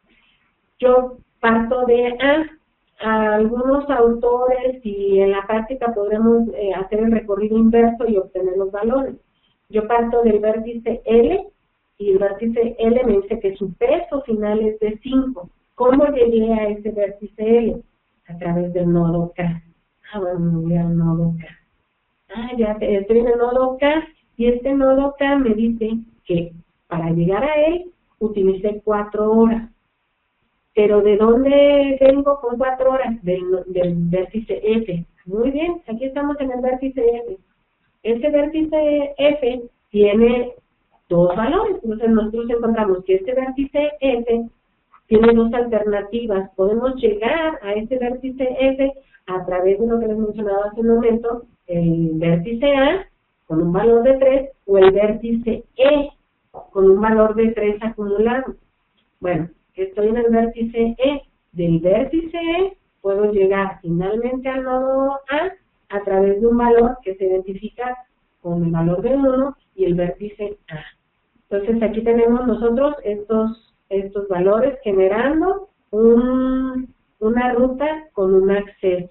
Yo parto de A. A algunos autores y en la práctica podremos eh, hacer el recorrido inverso y obtener los valores. Yo parto del vértice L y el vértice L me dice que su peso final es de cinco. ¿Cómo llegué a ese vértice L? A través del nodo K. Ah, bueno, voy al nodo K. Ah, ya estoy en el nodo K y este nodo K me dice que para llegar a él utilicé cuatro horas. Pero ¿de dónde vengo con cuatro horas? Del, del vértice F. Muy bien, aquí estamos en el vértice F. Este vértice F tiene dos valores. Entonces nosotros encontramos que este vértice F tiene dos alternativas. Podemos llegar a este vértice F a través de lo que les mencionaba hace un momento, el vértice A con un valor de tres o el vértice E con un valor de tres acumulado. Bueno, estoy en el vértice E. Del vértice E puedo llegar finalmente al nodo A a través de un valor que se identifica con el valor de uno y el vértice A. Entonces aquí tenemos nosotros estos, estos valores generando un, una ruta con un acceso.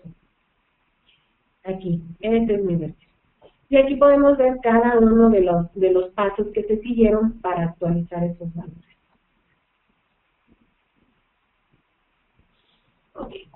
Aquí, este es mi vértice. Y aquí podemos ver cada uno de los, de los pasos que se siguieron para actualizar esos valores. Okay.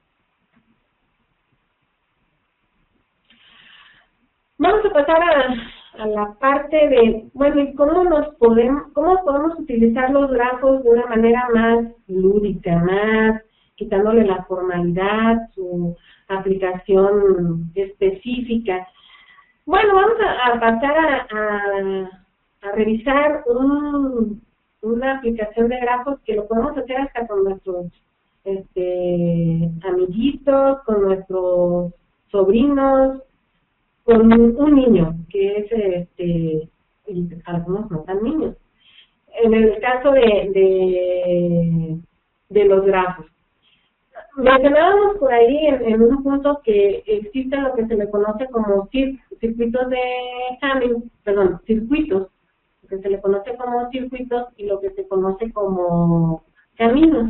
Vamos a pasar a, a la parte de, bueno, ¿y cómo nos podemos, cómo podemos utilizar los grafos de una manera más lúdica, más quitándole la formalidad, su aplicación específica? Bueno, vamos a, a pasar a, a, a revisar un, una aplicación de grafos que lo podemos hacer hasta con nuestros este, amiguitos, con nuestros sobrinos, con un niño, que es, este, y algunos no tan niños. En el caso de, de, de los grafos. Mencionábamos por ahí en, en un punto que existe lo que se le conoce como cir, circuitos de Hamming, perdón, circuitos, lo que se le conoce como circuitos y lo que se conoce como caminos.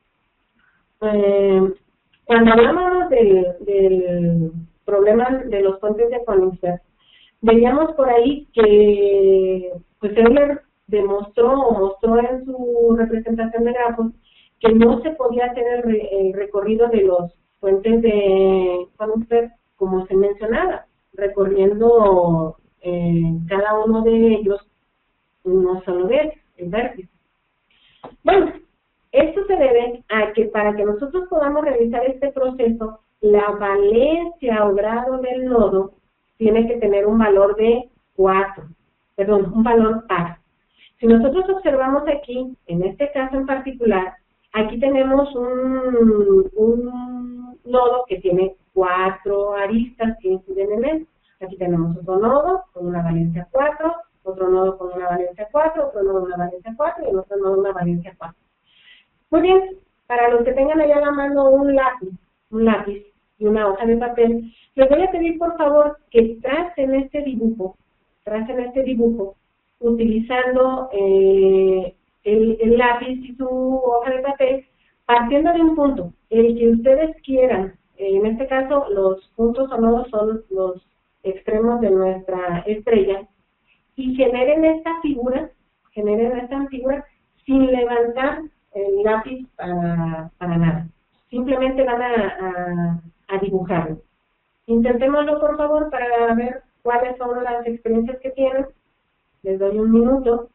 Eh, cuando hablamos del, del problema de los puentes de Königsberg, veíamos por ahí que pues Euler demostró o mostró en su representación de grafos que no se podía hacer el, re, el recorrido de los puentes de Königsberg como se mencionaba, recorriendo eh, cada uno de ellos uno solo vez, el vértice. Bueno, esto se debe a que para que nosotros podamos realizar este proceso, la valencia o grado del nodo tiene que tener un valor de cuatro, perdón, un valor par. Si nosotros observamos aquí, en este caso en particular, aquí tenemos un, un nodo que tiene cuatro aristas que inciden en él. Aquí tenemos otro nodo con una valencia cuatro, otro nodo con una valencia cuatro, otro nodo con una valencia cuatro y otro nodo con una valencia cuatro. Muy bien, para los que tengan allá a la mano un lápiz, un lápiz y una hoja de papel, les voy a pedir por favor que tracen este dibujo, tracen este dibujo utilizando eh, el, el lápiz y su hoja de papel, partiendo de un punto, el que ustedes quieran. En este caso, los puntos o nodos son los extremos de nuestra estrella, y generen esta figura, generen esta figura sin levantar el lápiz para, para nada. Simplemente van a, a a dibujarlo. Intentémoslo, por favor, para ver cuáles son las experiencias que tienen. Les doy un minuto.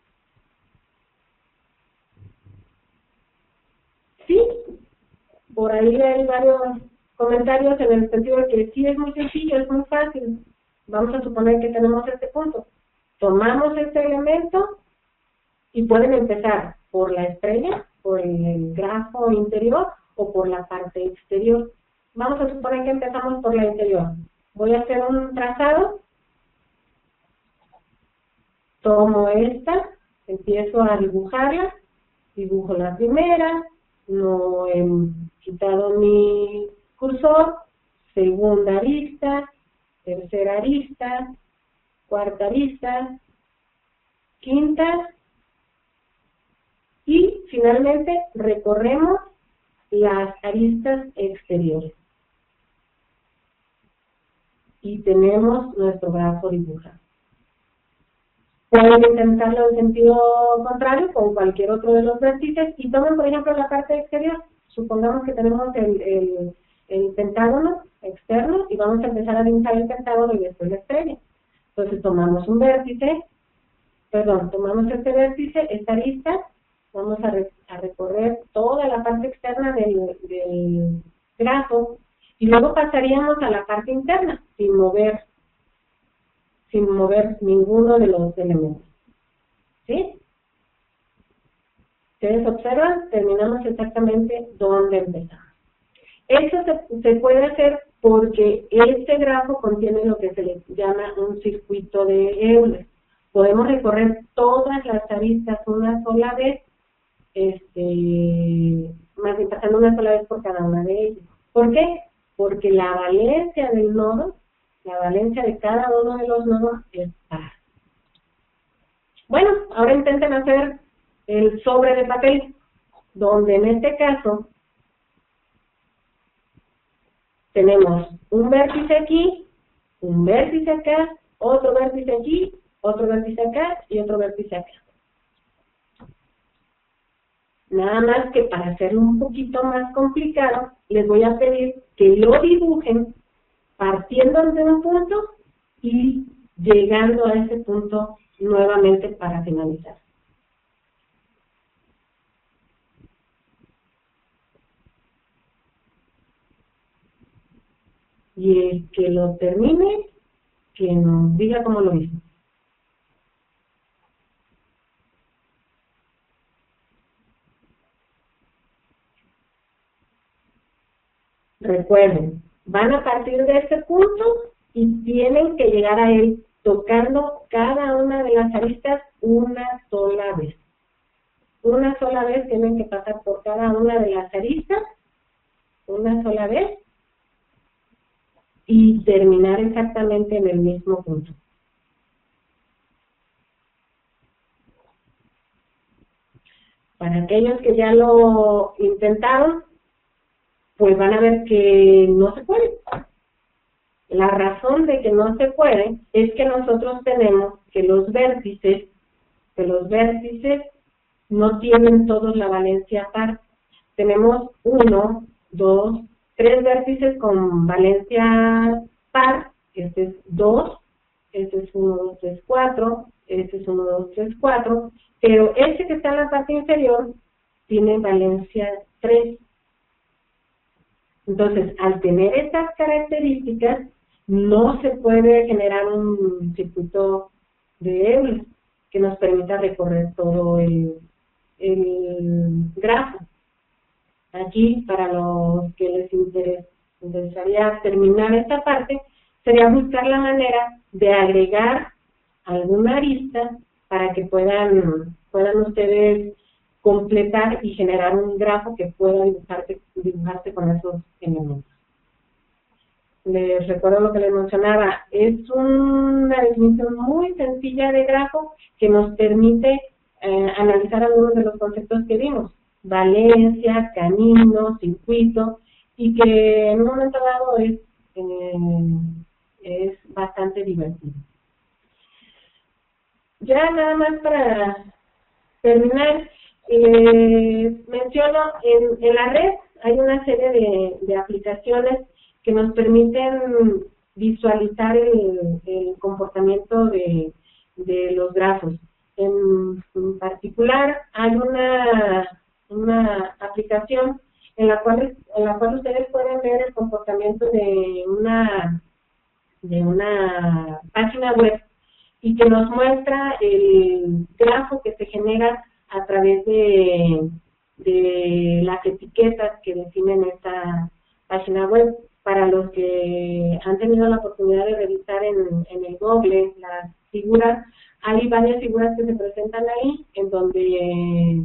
Sí, por ahí hay varios comentarios en el sentido de que sí es muy sencillo, es muy fácil. Vamos a suponer que tenemos este punto. Tomamos este elemento y pueden empezar por la estrella, por el grafo interior o por la parte exterior. Vamos a suponer que empezamos por la interior. Voy a hacer un trazado. Tomo esta, empiezo a dibujarla, dibujo la primera, no he quitado mi cursor, segunda arista, tercera arista, cuarta arista, quinta, y finalmente recorremos las aristas exteriores. Y tenemos nuestro grafo dibujado. Pueden intentarlo en sentido contrario con cualquier otro de los vértices y tomen, por ejemplo, la parte exterior. Supongamos que tenemos el, el, el pentágono externo y vamos a empezar a dibujar el pentágono y después la estrella. Entonces tomamos un vértice, perdón, tomamos este vértice, esta arista, vamos a, re, a recorrer toda la parte externa del, del grafo y luego pasaríamos a la parte interna sin mover sin mover ninguno de los elementos. ¿Sí? Ustedes observan, terminamos exactamente donde empezamos. Eso se, se puede hacer porque este grafo contiene lo que se le llama un circuito de Euler. Podemos recorrer todas las aristas una sola vez, este, más bien pasando una sola vez por cada una de ellas. ¿Por qué? Porque la valencia del nodo, la valencia de cada uno de los nodos es par. Bueno, ahora intenten hacer el sobre de papel, donde en este caso tenemos un vértice aquí, un vértice acá, otro vértice aquí, otro vértice acá y otro vértice acá. Nada más que para hacerlo un poquito más complicado, les voy a pedir que lo dibujen partiendo de un punto y llegando a ese punto nuevamente para finalizar. Y el que lo termine, que nos diga cómo lo hizo. Recuerden, van a partir de este punto y tienen que llegar a él tocando cada una de las aristas una sola vez. Una sola vez tienen que pasar por cada una de las aristas, una sola vez, y terminar exactamente en el mismo punto. Para aquellos que ya lo intentaron, pues van a ver que no se puede. La razón de que no se puede es que nosotros tenemos que los vértices, que los vértices no tienen todos la valencia par. Tenemos uno, dos, tres vértices con valencia par, este es dos, este es uno, dos, tres, cuatro, este es uno, dos, tres, cuatro, pero este que está en la parte inferior tiene valencia tres. Entonces, al tener estas características, no se puede generar un circuito de Euler que nos permita recorrer todo el, el grafo. Aquí, para los que les interes, interesaría terminar esta parte, sería buscar la manera de agregar alguna arista para que puedan, puedan ustedes completar y generar un grafo que pueda dibujarse, dibujarse con esos elementos. Les recuerdo lo que les mencionaba, es una definición muy sencilla de grafo que nos permite eh, analizar algunos de los conceptos que vimos, valencia, camino, circuito, y que en un momento dado es, eh, es bastante divertido. Ya nada más para terminar, eh, menciono, en, en la red hay una serie de, de aplicaciones que nos permiten visualizar el, el comportamiento de, de los grafos. En, en particular, hay una, una aplicación en la cual en la cual ustedes pueden ver el comportamiento de una de una página web y que nos muestra el grafo que se genera a través de, de las etiquetas que definen esta página web. Para los que han tenido la oportunidad de revisar en, en el Google las figuras, hay varias figuras que se presentan ahí, en donde,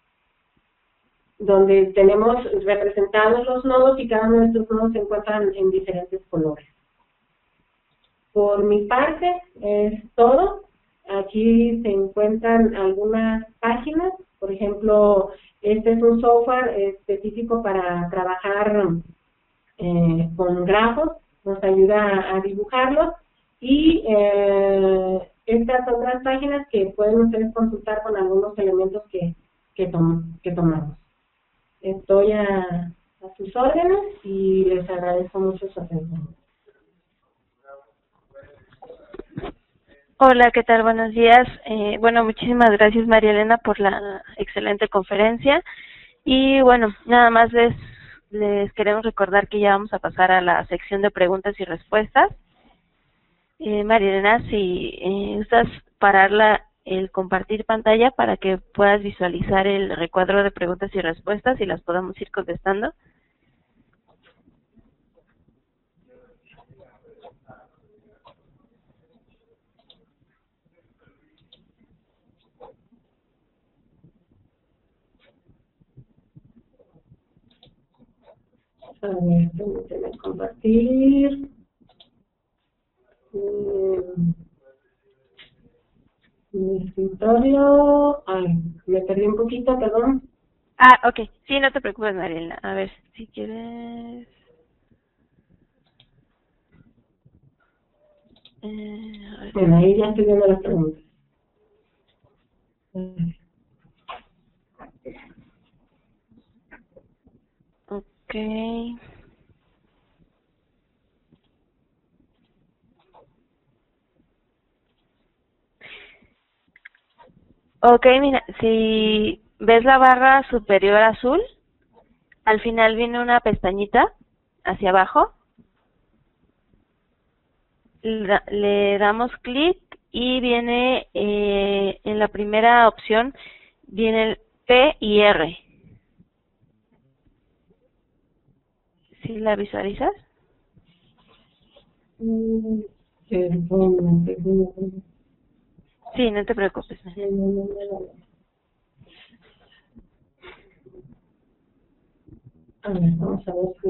donde tenemos representados los nodos y cada uno de estos nodos se encuentran en diferentes colores. Por mi parte es todo. Aquí se encuentran algunas páginas, por ejemplo, este es un software específico para trabajar eh, con grafos, nos ayuda a dibujarlos, y eh, estas otras páginas que pueden ustedes consultar con algunos elementos que, que, tom que tomamos. Estoy a, a sus órdenes y les agradezco mucho su atención. Hola, ¿qué tal? Buenos días. Eh, bueno, muchísimas gracias, María Elena, por la excelente conferencia. Y bueno, nada más les, les queremos recordar que ya vamos a pasar a la sección de preguntas y respuestas. Eh, María Elena, si eh, gustas parar la, el compartir pantalla para que puedas visualizar el recuadro de preguntas y respuestas y las podamos ir contestando. A ver, permíteme compartir. Mm. Mi escritorio, ay, me perdí un poquito, perdón. Ah, ok, sí, no te preocupes, Mariela. A ver, si quieres... Eh, a ver. Bueno, ahí ya estoy viendo las preguntas. Ok. Ok, mira, si ves la barra superior azul, al final viene una pestañita hacia abajo. Le damos clic y viene eh, en la primera opción viene el P y R. ¿Sí la visualizas? Mm, perdón, perdón. Sí, no te preocupes. A ver, vamos a ver si...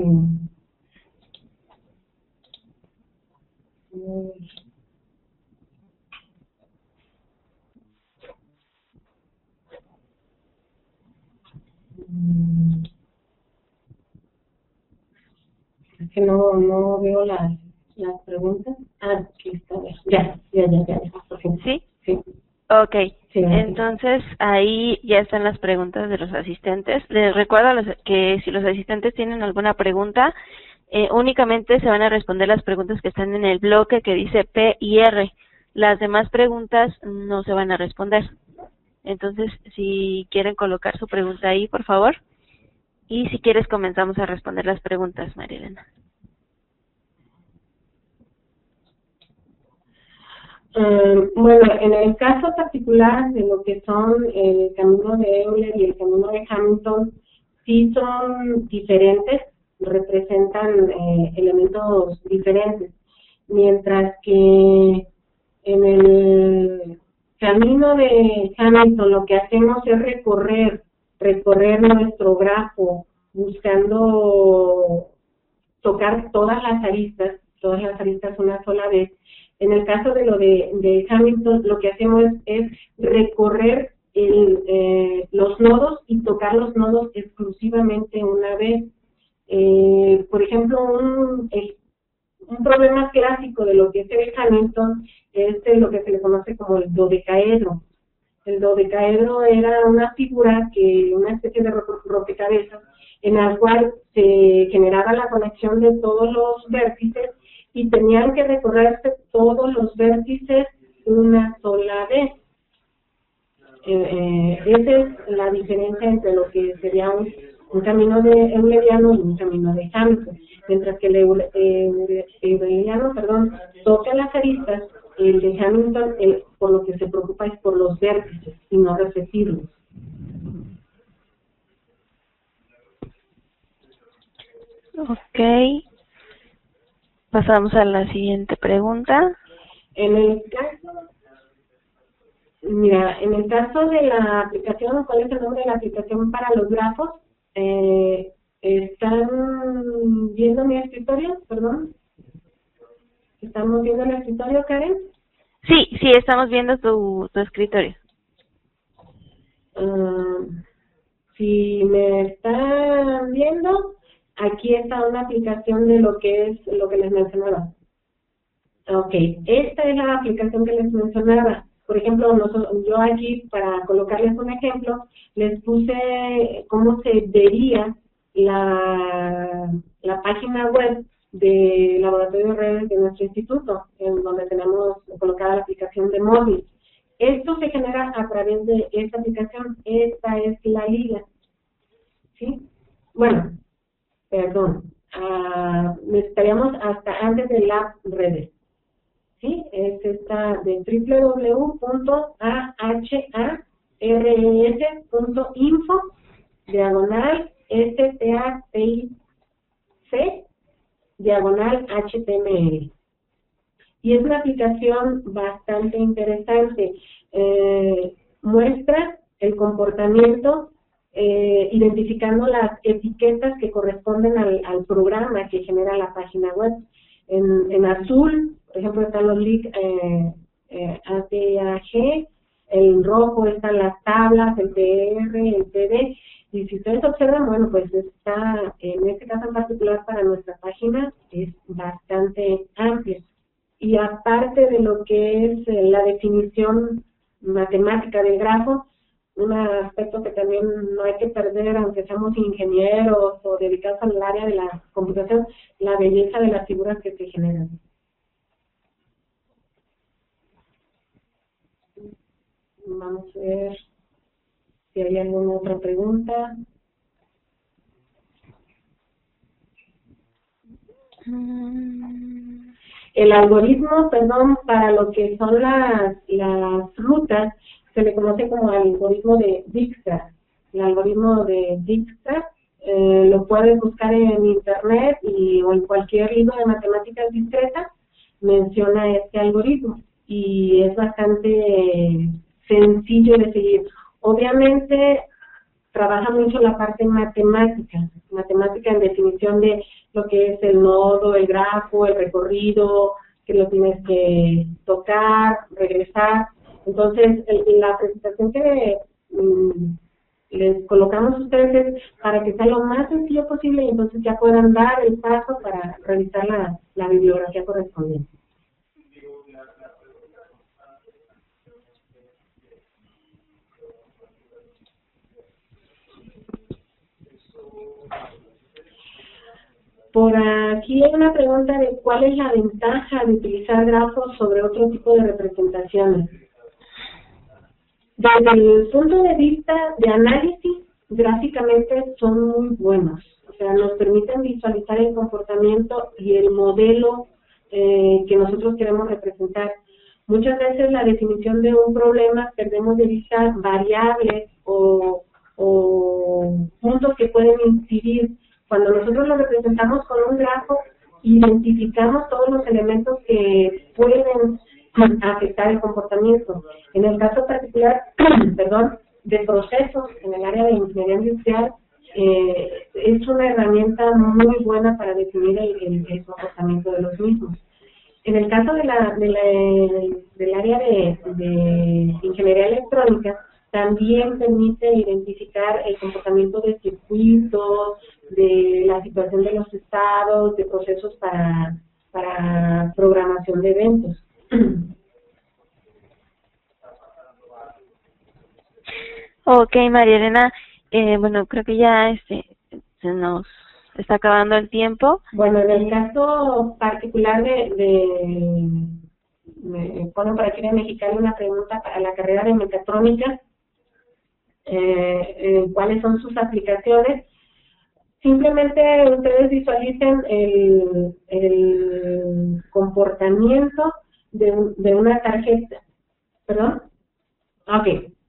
Es que no, no veo las, las preguntas. Ah, aquí está. Ya, ya, ya, ya. Por fin. ¿Sí? Sí. Ok, sí, entonces ahí ya están las preguntas de los asistentes. Les recuerdo a los, que si los asistentes tienen alguna pregunta, eh, únicamente se van a responder las preguntas que están en el bloque que dice P y R. Las demás preguntas no se van a responder. Entonces, si quieren colocar su pregunta ahí, por favor. Y si quieres, comenzamos a responder las preguntas, María Elena. Uh, bueno, en el caso particular de lo que son el camino de Euler y el camino de Hamilton, sí son diferentes, representan eh, elementos diferentes, mientras que en el camino de Hamilton lo que hacemos es recorrer, recorrer nuestro grafo, buscando tocar todas las aristas, todas las aristas una sola vez. En el caso de lo de, de Hamilton, lo que hacemos es, es recorrer el, eh, los nodos y tocar los nodos exclusivamente una vez. Eh, por ejemplo, un, el, un problema clásico de lo que es el Hamilton es lo que se le conoce como el dodecaedro. El dodecaedro era una figura, que una especie de rompecabezas, en la cual se generaba la conexión de todos los vértices y tenían que recorrerse todos los vértices una sola vez. Eh, eh, esa es la diferencia entre lo que sería un, un camino de euleriano y un camino de Hamilton. Mientras que el euleriano, perdón, toca las aristas, el de Hamilton, el, por lo que se preocupa es por los vértices y no repetirlos. Ok. Pasamos a la siguiente pregunta. En el caso, mira, en el caso de la aplicación, ¿cuál es el nombre de la aplicación para los grafos? Eh, ¿Están viendo mi escritorio? Perdón. ¿Estamos viendo el escritorio, Karen? Sí, sí, estamos viendo tu, tu escritorio. Uh, si me están viendo, aquí está una aplicación de lo que es lo que les mencionaba. Ok, esta es la aplicación que les mencionaba. Por ejemplo, nosotros, yo aquí, para colocarles un ejemplo, les puse cómo se vería la, la página web del laboratorio de redes de nuestro instituto, en donde tenemos colocada la aplicación de móvil. Esto se genera a través de esta aplicación. Esta es la liga. ¿Sí? Bueno, perdón. Uh, necesitaríamos hasta antes de la redes. ¿Sí? Es esta de w w w punto a h a r e s punto info diagonal S T A T I C diagonal H T M L. Y es una aplicación bastante interesante. Eh, muestra el comportamiento eh, identificando las etiquetas que corresponden al, al programa que genera la página web. En, en azul, por ejemplo, están los links eh, eh, A T A G, en rojo están las tablas, el P R, el P D, y si ustedes observan, bueno, pues está, en este caso en particular para nuestra página, es bastante amplio. Y aparte de lo que es eh, la definición matemática del grafo, un aspecto que también no hay que perder, aunque seamos ingenieros o dedicados al área de la computación, la belleza de las figuras que se generan. Vamos a ver si hay alguna otra pregunta. El algoritmo, perdón, para lo que son las, las rutas, se le conoce como algoritmo de Dijkstra. El algoritmo de Dijkstra eh, lo puedes buscar en internet y o en cualquier libro de matemáticas discretas, menciona este algoritmo y es bastante sencillo de seguir. Obviamente trabaja mucho la parte matemática, matemática en definición de lo que es el nodo, el grafo, el recorrido, que lo tienes que tocar, regresar. Entonces, el, la presentación que um, les colocamos a ustedes es para que sea lo más sencillo posible y entonces ya puedan dar el paso para revisar la, la bibliografía correspondiente. Por aquí hay una pregunta de cuál es la ventaja de utilizar grafos sobre otro tipo de representaciones. Desde el punto de vista de análisis, gráficamente son muy buenos. O sea, nos permiten visualizar el comportamiento y el modelo eh, que nosotros queremos representar. Muchas veces la definición de un problema perdemos de vista variables o, o puntos que pueden incidir. Cuando nosotros lo representamos con un grafo, identificamos todos los elementos que pueden afectar el comportamiento. En el caso particular, perdón, de procesos en el área de ingeniería industrial, eh, es una herramienta muy buena para definir el, el, el comportamiento de los mismos. En el caso de la, de la, del área de, de ingeniería electrónica, también permite identificar el comportamiento de circuitos, de la situación de los estados, de procesos para, para programación de eventos. Ok, María Elena, eh, bueno, creo que ya este se nos está acabando el tiempo. Bueno, en el caso particular de, de me ponen por aquí de Mexicali una pregunta para la carrera de mecatrónica, eh, eh, ¿cuáles son sus aplicaciones? Simplemente ustedes visualicen el, el comportamiento de, un, de una tarjeta. ¿Perdón? Ok.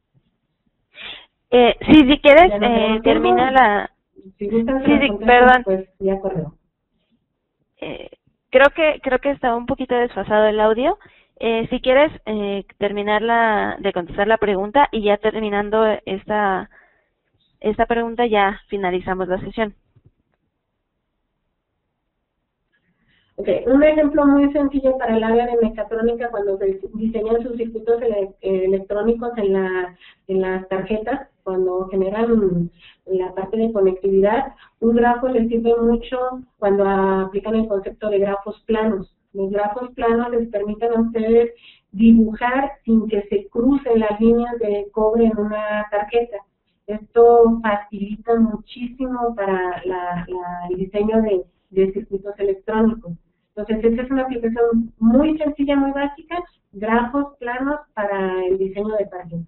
Eh, sí, si quieres, eh, termina la... Si gustan, sí, sí, perdón. Pues ya correo. Eh, creo que creo que está un poquito desfasado el audio. Eh, si quieres eh, terminar la, de contestar la pregunta y ya terminando esta, esta pregunta ya finalizamos la sesión. Okay. Un ejemplo muy sencillo para el área de mecatrónica cuando se diseñan sus circuitos ele electrónicos en, la, en las tarjetas, cuando generan la parte de conectividad, un grafo les sirve mucho cuando aplican el concepto de grafos planos. Los grafos planos les permiten a ustedes dibujar sin que se crucen las líneas de cobre en una tarjeta. Esto facilita muchísimo para la, la, el diseño de, de circuitos electrónicos. Entonces, esta es una aplicación muy sencilla, muy básica, grafos planos para el diseño de tarjetas.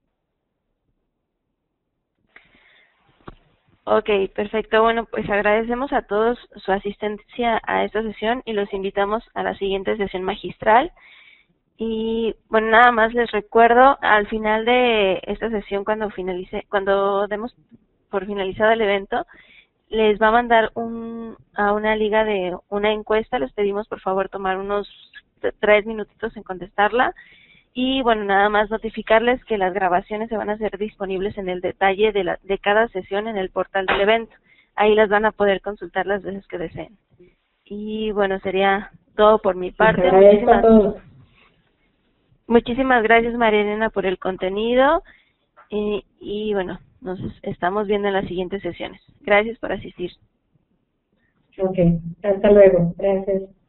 Ok, perfecto. Bueno, pues agradecemos a todos su asistencia a esta sesión y los invitamos a la siguiente sesión magistral. Y bueno, nada más les recuerdo, al final de esta sesión, cuando finalice, cuando demos por finalizado el evento, les va a mandar un, a una liga de una encuesta. Les pedimos por favor tomar unos tres minutitos en contestarla. Y bueno, nada más notificarles que las grabaciones se van a hacer disponibles en el detalle de, la, de cada sesión en el portal del evento. Ahí las van a poder consultar las veces que deseen. Y bueno, sería todo por mi parte. Muchísimas, muchísimas gracias, María Elena, por el contenido. Y, y bueno, nos estamos viendo en las siguientes sesiones. Gracias por asistir. Ok, hasta luego. Gracias.